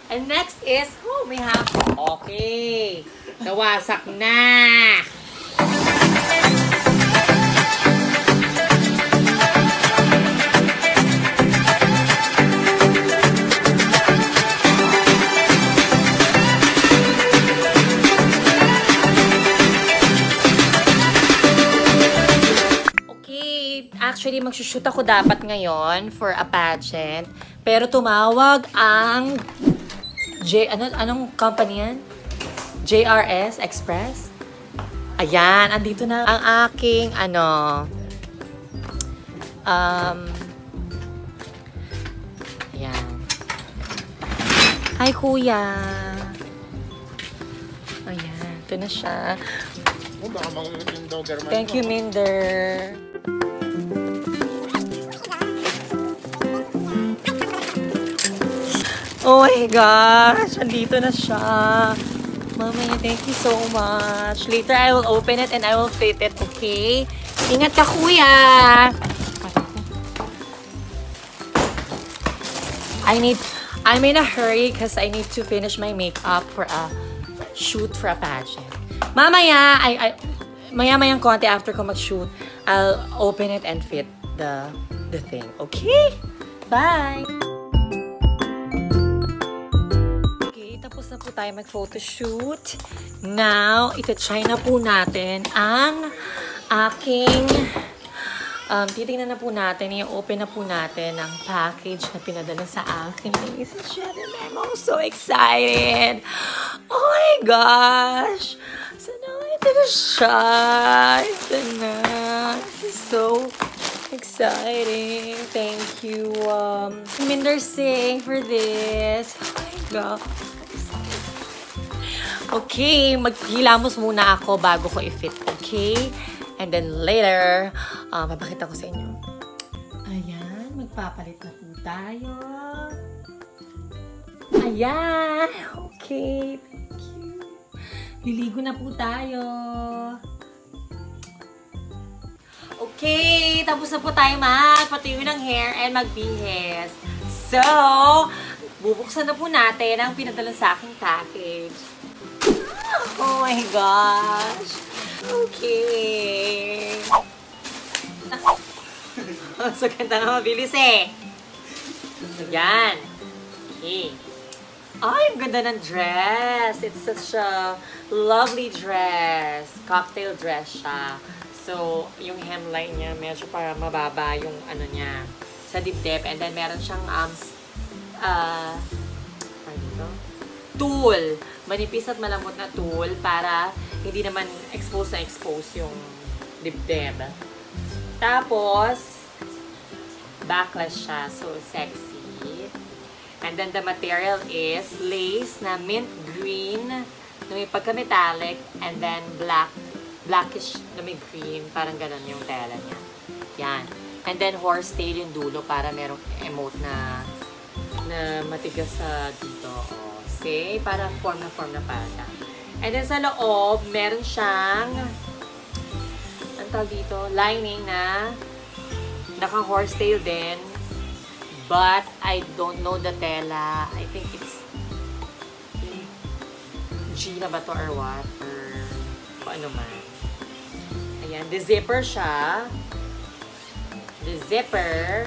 And next is, oh, may hapon. Okay. Nawasak na. Actually, magsushoot ako dapat ngayon for a pageant. Pero tumawag ang anong company yan? JRS Express? Ayan, andito na ang aking ayan. Hi, kuya. Ayan, ito na siya. Thank you, Minder. Oh my gosh! Andito na siya. Mama, thank you so much. Later, I will open it and I will fit it, okay? Ingat ka, kuya! I'm in a hurry because I need to finish my makeup for a shoot for a pageant. Mamaya, maya-mayang konti after ko mag-shoot, I'll open it and fit the thing, okay? Bye! Tapos na po tayo mag-photoshoot. Now, ita-try na po natin ang aking titingnan na po natin, i-open na po natin ang package na pinadala sa akin. Ladies and gentlemen, I'm so excited. Oh my gosh! So now, ito na siya. Ito na. This is so exciting. Thank you, Minder Singh, for this. Oh my God. Okay, maghilamos muna ako bago ko i-fit, okay? And then later, mapakita ko sa inyo. Ayan, magpapalit na po tayo. Ayan, okay, thank you. Liligo na po tayo. Okay, tapos na po tayo magpatuyo ng hair and magbihis. So, bubuksan na po natin ang pinadala sa aking package. Oh my gosh! Okay. So, ganda na mabilis eh. Yan. Okay. Ay, ang ganda ng dress. It's such a lovely dress. Cocktail dress siya. So, yung hemline niya, medyo para mababa yung ano niya sa dibdib. And then, meron siyang tool. Manipis at malambot na tool para hindi naman expose yung dibdib. Tapos, backless siya. So, sexy. And then, the material is lace na mint green na may pagka-metallic and then blackish na may green. Parang ganun yung tela niya. Yan. And then, horsetail yung dulo para merong emote na matigas sa dito. Okay, para form na pala. And then sa loob, meron siyang ang tawag dito, lining na naka-horsetail din. But I don't know the tela. I think it's G na ba to or what? Or kung ano man. Ayan, the zipper siya. The zipper.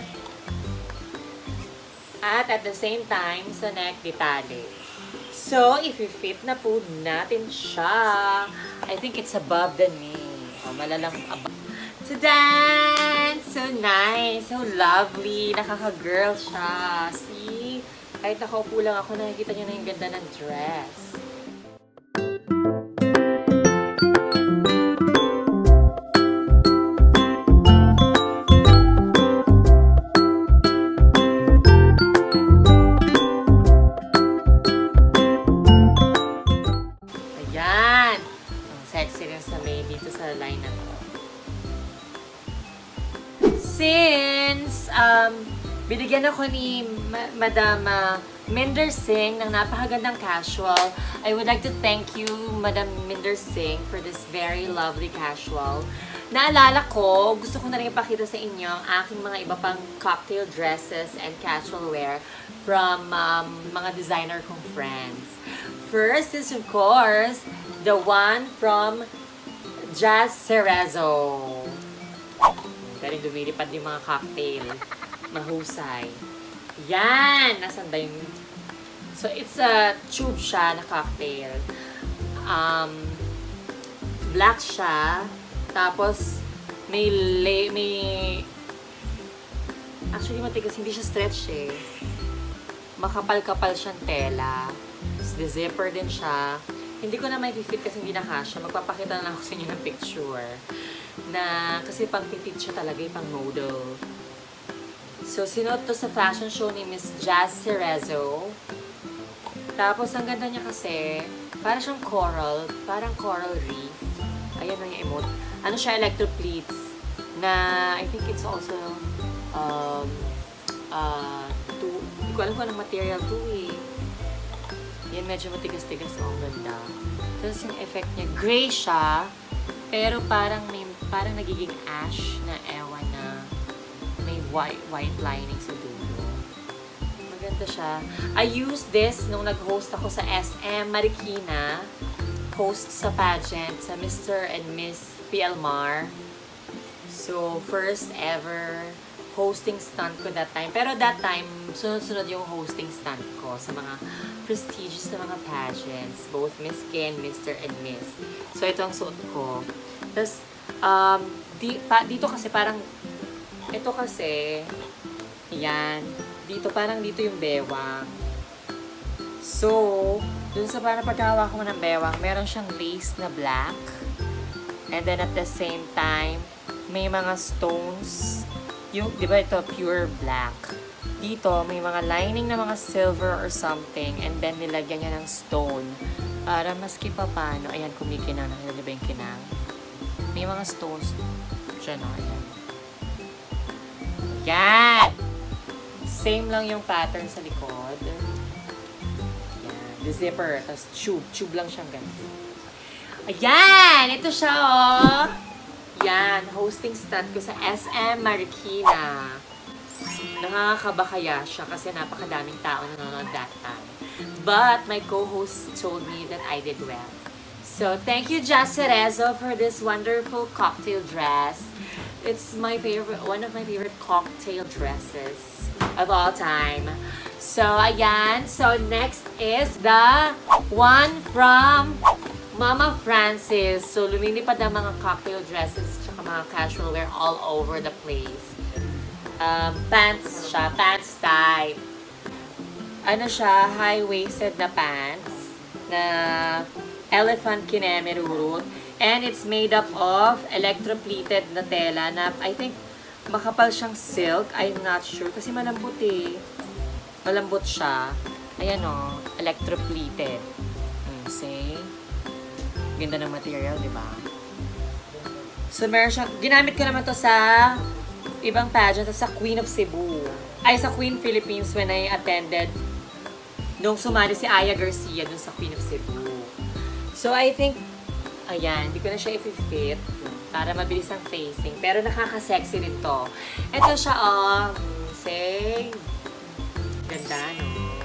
At the same time, sa neck, detalye. So, if you fit na po natin siya, I think it's above the knee. O, malalang above. Tadan! So nice! So lovely! Nakaka-girl siya. See? Kahit nakaupo lang ako, nakikita nyo na yung ganda ng dress. Since binigyan ako ni Madam Minder Singh ng napakagandang casual, I would like to thank you, Madam Minder Singh, for this very lovely casual. naalala ko, gusto ko na rin ipakita sa inyo ang aking mga iba pang cocktail dresses and casual wear from mga designer kong friends. First is, of course, the one from Jazz Cerezo. Galing lumilipad yung mga cocktail. Mahusay. Yan! Nasaan ba yung... So, it's a tube siya na cocktail. Black siya. Tapos, actually, matigas. Hindi siya stretch eh. Makapal-kapal siyang tela. The zipper din siya. Hindi ko na may fit kasi hindi na kasha. Magpapakita na lang ako sa inyo ng picture. Kasi pang petite siya talaga, pang model. So, sinuot to sa fashion show ni Miss Jazz Cerezo. Tapos, ang ganda niya kasi, parang siyang coral. Parang coral reef. Ayan na yung emote. Ano siya, electro pleats. Na, I think it's also, hindi ko alam kung anong material to eh. Yan, medyo matigas-tigas. Ang ganda. Tapos yung effect niya, gray siya, pero parang nagiging ash na ewan na may white lining sa dulo. Maganda siya. I used this nung nag-host ako sa SM Marikina. Host sa pageant sa Mr. and Miss PLMAR. So, first ever hosting stunt ko that time. Pero that time, sunod-sunod yung hosting stunt ko sa mga prestigious na mga pageants. Both Miss Ken, Mr. and Miss. So, ito ang suot ko. Tapos, dito kasi parang, ito kasi, yan, dito parang dito yung bewang. So, dun sa parang pagkahawak ko ng bewang, meron siyang lace na black. And then at the same time, may mga stones. Yung, di ba ito, pure black. Dito, may mga lining na mga silver or something. And then, nilagyan niya ng stone. Para maski pa paano. Ayan, kumikinang. Nakita ba yung kinang? May mga stones. Diyan, ayan. Yan! Same lang yung pattern sa likod. Yan. The zipper. Tapos tube. Tube lang siyang ganito. Ayan! Ito siya, oh! Yan, hosting stunt ko sa SM Marikina. Nakakaba kaya siya kasi napakadaming tao nanonood that time. But my co-host told me that I did well. So, thank you, Jazz Cerezo, for this wonderful cocktail dress. It's my favorite, one of my favorite cocktail dresses of all time. So, ayan. So, next is the one from Mama Francis. So, lumilipad ang mga cocktail dresses tsaka mga casual wear all over the place. Pants siya. Pants type. Ano siya? High-waisted na pants na elephant kinemerurut. And it's made up of electro-pleated na tela na I think makapal siyang silk. I'm not sure. Kasi malambot eh. Malambot siya. Ayan o. Electro-pleated. See? Ganda ng material, di ba? So, meron siyang, ginamit ko naman to sa ibang pageant, sa Queen of Cebu. Ay, sa Queen Philippines when I attended nung sumali si Aya Garcia dun sa Queen of Cebu. So, I think, ayan, hindi ko na siya i-fit para mabilis ang facing. Pero nakaka-sexy rin to. Ito siya, oh, say, ganda, no?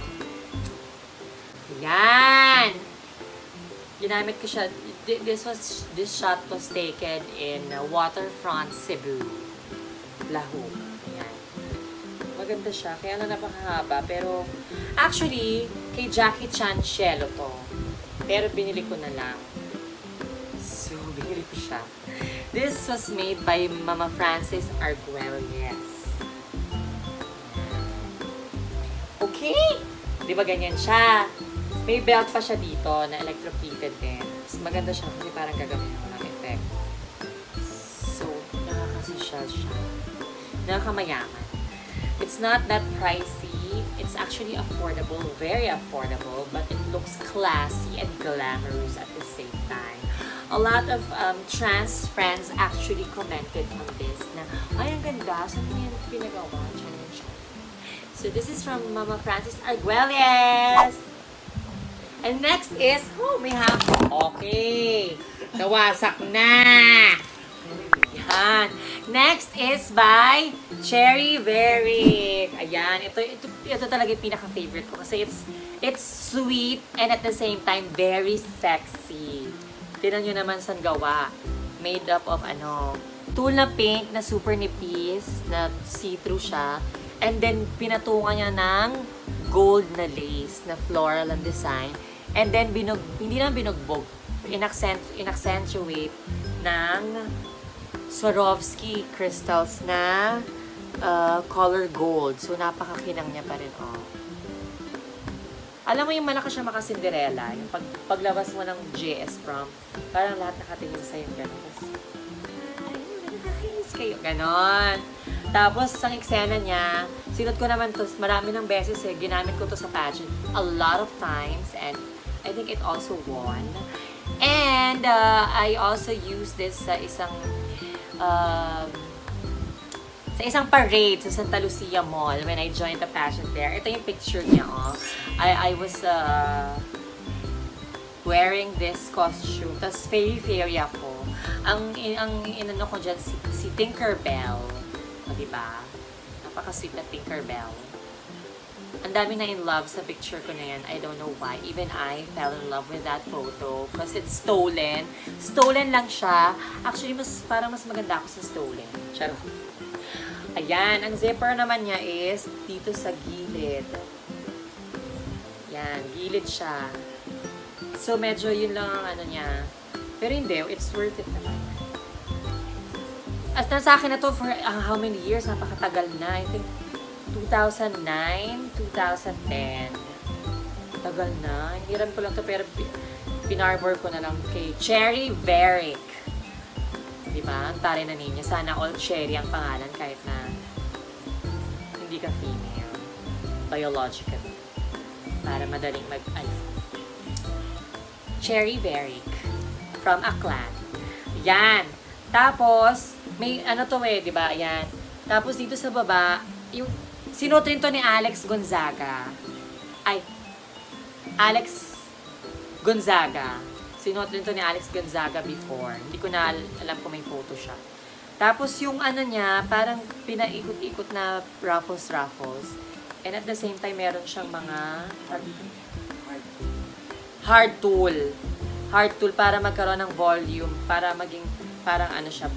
Ayan! Ginamit ko siya. This shot was taken in Waterfront Cebu, Lahu. Ayan. Maganda siya. Kaya na napakahaba. Pero, actually, kay Jackie Chan Cielo to. Pero binili ko na lang. So, binili ko siya. This was made by Mama Francis Arguelles. Okay! Di ba ganyan siya? May belt pa siya dito na electro-pleated din. So, maganda siya kasi parang gagawin ako ng effect. So, nakakasosyal siya. Nakakamayaman. It's not that pricey. It's actually affordable, very affordable, but it looks classy and glamorous at the same time. A lot of trans friends actually commented on this na, ay, ang ganda. Saan mo yan pinagawa? So, this is from Mama Francis Arguelles. And next is, oh, we have, okay, nawasak na. Yan. Next is by Cherry Berry. Ayan. Ito talaga yung pinaka-favorite ko kasi it's sweet and at the same time very sexy. Tignan nyo naman saan gawa. Made up of tulle na pink na super nipis na see-through siya. And then pinatungan niya ng gold na lace na floral ang design. And then hindi na binugbog. In-accentuate ng Swarovski crystals na color gold. So, napakakinang niya pa rin, oh. Alam mo yung malakas siya maka-Cinderella. Yung paglabas mo ng JS prom, parang lahat nakatingin sa'yo gano'n. Nakakinis kayo. Ganon. Tapos, ang eksena niya, sinot ko naman to, marami ng beses ginamit ko to sa pageant a lot of times and I think it also won. And I also used this sa isang parade sa Santa Lucia Mall when I joined the pageant there. Ito yung picture niya, oh. I was wearing this costume. Tapos fairy ako. Ang inano ko dyan, si Tinkerbell. O, diba? Napaka-sweet na Tinkerbell. Ang dami na in love sa picture ko na yan. I don't know why. Even I fell in love with that photo. Because it's stolen. Stolen lang siya. Actually, parang mas maganda ako sa stolen. Charot. Ayan. Ang zipper naman niya is dito sa gilid. Yan. Gilid siya. So, medyo yun lang ang niya. Pero hindi. It's worth it naman. At sa akin na to for how many years? Napakatagal na. I think 2009, 2010. Tagal na. Hiniram ko lang to pero pinarbor ko na lang kay Cherry Berry. Diba? Ang tari na niya. Sana all Cherry ang pangalan kahit na hindi ka female. Biological. Para madaling Cherry Berry. From Aklan. Yan. Tapos, may to diba? Yan. Tapos dito sa baba, yung sinot rin to ni Alex Gonzaga. Alex Gonzaga. Sinot rin to ni Alex Gonzaga before. Hindi ko na alam kung may photo siya. Tapos yung niya, parang pinaikot-ikot na ruffles. And at the same time, meron siyang mga hard tool. Hard tool para magkaroon ng volume. Para maging parang siya,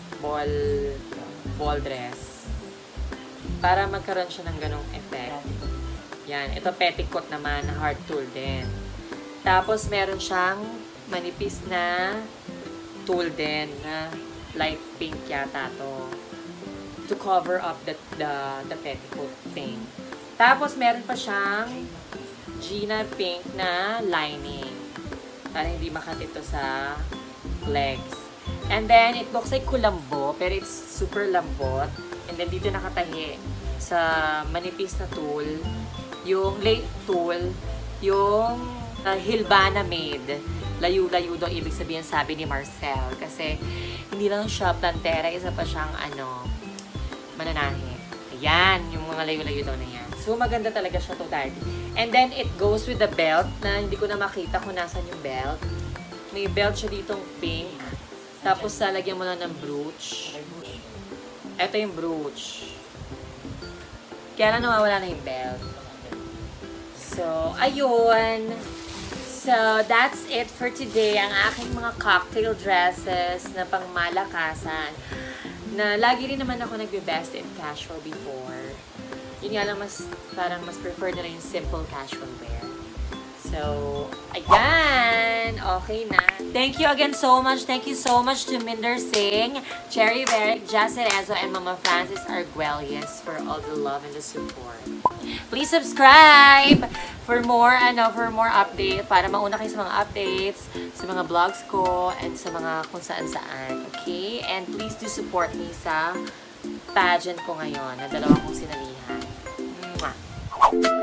ball dress. Para magkaroon siya ng ganong effect. Yan. Ito petticoat naman na hard tool din. Tapos meron siyang manipis na tool din na light pink yata to. To cover up the petticoat thing. Tapos meron pa siyang Gina pink na lining. Para hindi makatito sa legs. And then, it looks like kulambo, pero it's super lambot. And then, dito nakatahi sa manipis na tool, yung tool, yung Hilbana made. Layo-layo daw, ibig sabihin, sabi ni Marcel. Kasi, hindi lang siya plantera, isa pa siyang, mananahe. Ayan, yung mga layo-layo daw na yan. So, maganda talaga siya to, Daddy. And then, it goes with the belt, na hindi ko na makita kung nasan yung belt. May belt siya ditong pink. Tapos, lagyan mo lang ng brooch. Ito yung brooch. Kaya lang nawawala na yung belt. So, ayun. So, that's it for today. Ang aking mga cocktail dresses na pangmalakasan. Na lagi rin naman ako nagbe-best in casual before. Yun nga lang, parang mas prefer na yung simple casual wear. So, ayan. Okay na. Thank you again so much. Thank you so much to Minder Singh, Cherry Berry, Jacirezo, and Mama Francis Arguelles for all the love and the support. Please subscribe for more updates, para mauna kayo sa mga updates, sa mga vlogs ko, and sa mga kung saan-saan. Okay? And please do support me sa pageant ko ngayon na 2 kong sinalihan. Mwah!